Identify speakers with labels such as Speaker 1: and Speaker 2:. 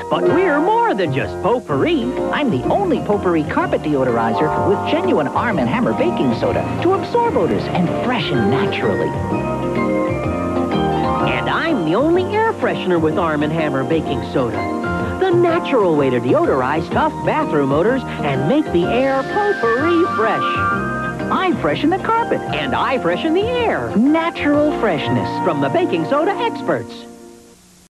Speaker 1: But we're more than just Potpourri.
Speaker 2: I'm the only Potpourri carpet deodorizer with genuine Arm & Hammer baking soda to absorb odors and freshen naturally.
Speaker 1: And I'm the only air freshener with Arm & Hammer baking soda. The natural way to deodorize tough bathroom odors and make the air Potpourri fresh.
Speaker 2: I freshen the carpet.
Speaker 1: And I freshen the air.
Speaker 2: Natural freshness.
Speaker 1: From the baking soda experts.